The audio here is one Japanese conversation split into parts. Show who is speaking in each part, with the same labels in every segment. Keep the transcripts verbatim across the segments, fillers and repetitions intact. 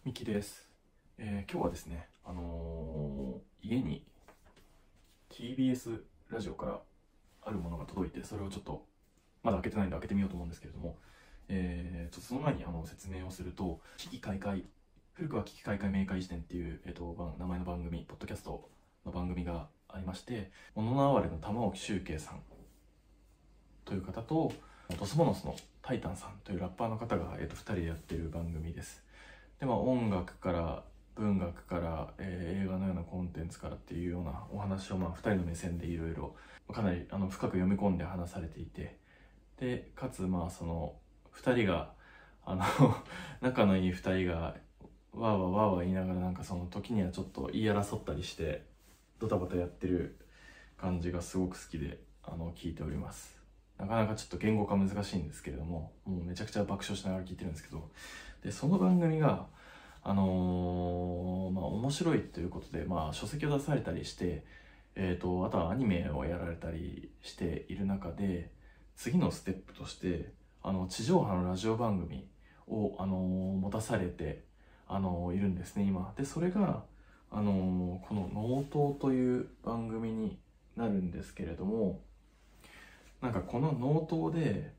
Speaker 1: ミキです、えー、今日はですね、あのー、家に ティービーエス ラジオからあるものが届いて、それをちょっとまだ開けてないんで開けてみようと思うんですけれども、えー、ちょっとその前にあの説明をすると、危機開会、古くは危機開会明快辞典っていう、えー、と名前の番組、ポッドキャストの番組がありまして、物の哀れの玉置周慶さんという方と、ドスモノスのタイタンさんというラッパーの方が、えー、とふたりでやっている番組です。でまあ、音楽から文学から、えー、映画のようなコンテンツからっていうようなお話を、まあ、ふたりの目線でいろいろかなりあの深く読み込んで話されていて、でかつまあそのふたりがあの仲のいいふたりがわーわーわーわー言いながら、なんかその時にはちょっと言い争ったりしてドタバタやってる感じがすごく好きであの聞いております。なかなかちょっと言語化難しいんですけれども、もうめちゃくちゃ爆笑しながら聞いてるんですけど、でその番組があのー、まあ面白いということで、まあ書籍を出されたりして、えーと、あとはアニメをやられたりしている中で、次のステップとしてあの地上波のラジオ番組を、あのー、持たされて、あのー、いるんですね今で。それが、あのー、この「ノート」という番組になるんですけれども、なんかこのノートで、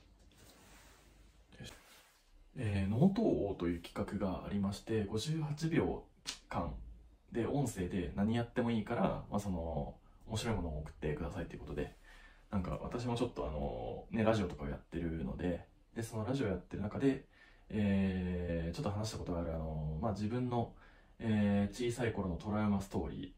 Speaker 1: えー、ノート王という企画がありまして、ごじゅうはちびょうかんで音声で何やってもいいから、まあ、その面白いものを送ってくださいということで、なんか私もちょっとあの、ね、ラジオとかをやってるので、でそのラジオやってる中で、えー、ちょっと話したことがあるあの、まあ、自分の、えー、小さい頃のトラウマストーリー、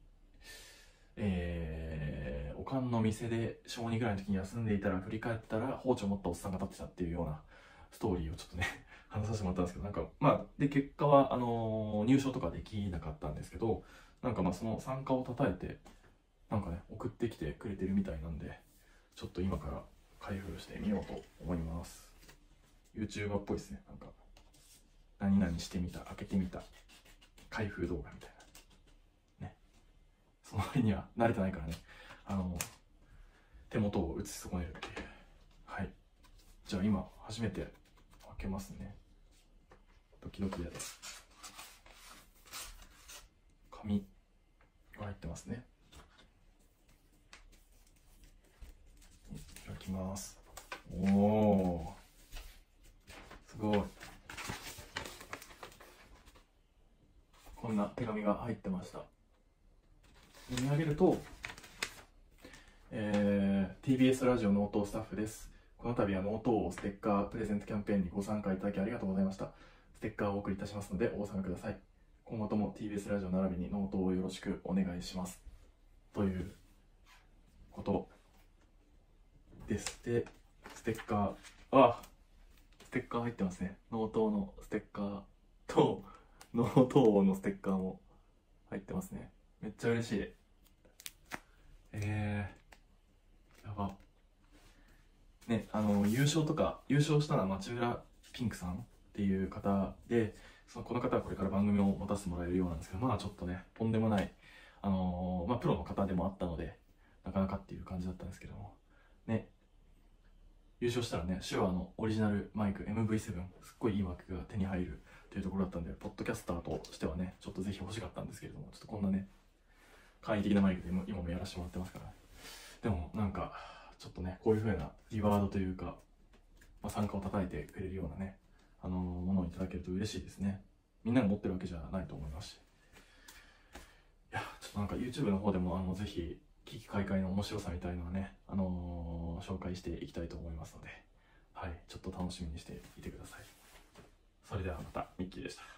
Speaker 1: えー、おかんの店で小にぐらいの時に休んでいたら振り返ったら包丁を持ったおっさんが立ってたっていうようなストーリーをちょっとね話させてもらったんですけど、なんかまあで結果はあのー、入賞とかできなかったんですけど、なんかまあその参加をたたえてなんかね送ってきてくれてるみたいなんで、ちょっと今から開封してみようと思います。 YouTuber っぽいですね。なんか何々してみた、開けてみた、開封動画みたいなね。その割には慣れてないからね、あの手元を映し損ねるっていう。はい、じゃあ今初めて開けますね。ドキドキです。紙が入ってますね。いただきます。おお、すごい。こんな手紙が入ってました。読み上げると、えー、ティービーエス ラジオノートスタッフです。この度はノートをステッカープレゼントキャンペーンにご参加いただきありがとうございました。ステッカーをお送りいたしますのでお納めください。今後とも ティービーエス ラジオ並びにノートをよろしくお願いします。ということです。で、ステッカー、あ、ステッカー入ってますね。ノートのステッカーと、ノートのステッカーも入ってますね。めっちゃ嬉しい。えー、やば。ね、あの、優勝とか、優勝したのは町浦ピンクさんっていう方で、そのこの方はこれから番組を持たせてもらえるようなんですけど、まあちょっとね、とんでもない、あのー、まあプロの方でもあったので、なかなかっていう感じだったんですけども、ね、優勝したらね、手話のオリジナルマイク エムブイセブン、すっごいいいマイクが手に入るというところだったんで、ポッドキャスターとしてはね、ちょっとぜひ欲しかったんですけれども、ちょっとこんなね、簡易的なマイクで今もやらせてもらってますから、ね、でもなんか、ちょっとね、こういう風なリワードというか、まあ、参加を叩いてくれるようなね、あのー、ものをいただけると嬉しいですね。みんなが持ってるわけじゃないと思いますし。いや、ちょっとなんか YouTube の方でも、あの、ぜひ、危機開会の面白さみたいのはね、あのー、紹介していきたいと思いますので、はい、ちょっと楽しみにしていてください。それではまた、ミッキーでした。